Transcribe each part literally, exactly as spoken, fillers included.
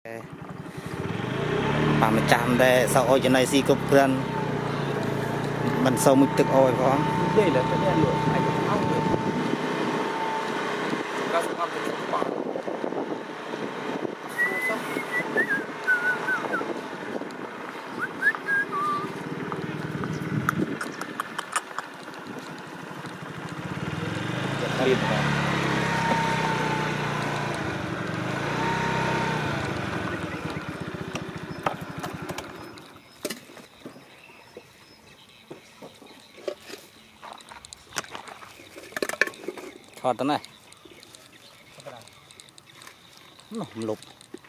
bà mà chạm đây sau ôi cho này si cục gần mình sâu mộtទឹកôi có đây là cái đèn lửa này cũng không được các bạn có thể bỏ thọt thế này nó lục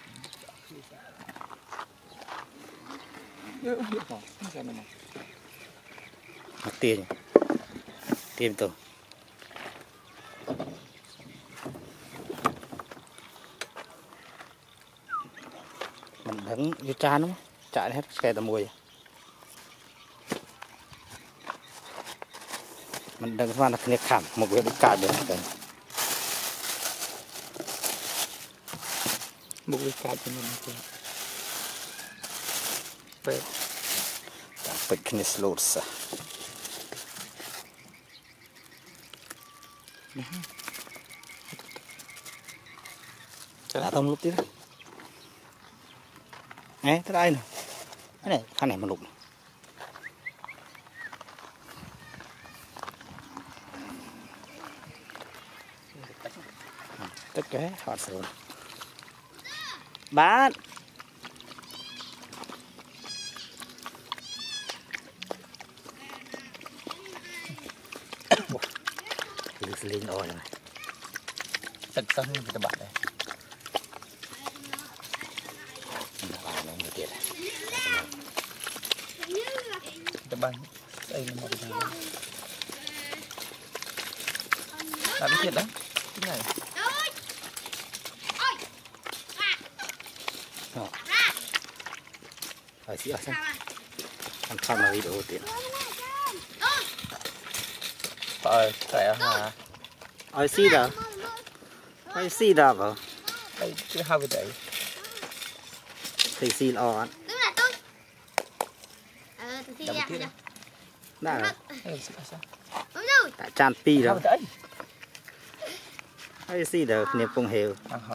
mất tiền tiền từ mình đứng vô cha nó chạy hết xe tầm mùi mình đứng vào là cái khảm một cái cài được một cái cài cho mình vậy big knis loads đã thông lúc tiếp đấy tới đây này cái này khăn này mà lục tất cả họ sườn bán lịch linh ôi này thật sân người ta bạn này bà này người tiền ta bán đây là một cái làm cái chuyện đó cái này phải xí ở xem ăn xong là video tiền ờ phải hả ai xí đó ai xí đó vào đây cái hai cái đấy thì xí lo ăn đã tại chan pi đó ai xí đó niệm phong hiệu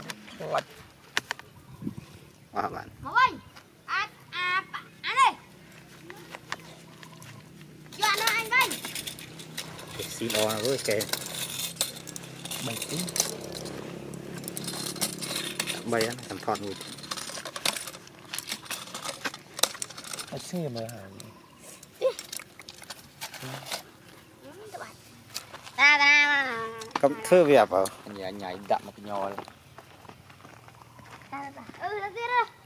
à bạn xí lo với cái bảy tí bay á làm thọt người nó xe mà cầm thưa việc vào nhảy nhảy đậm một cái nhò ừ, là kia đó.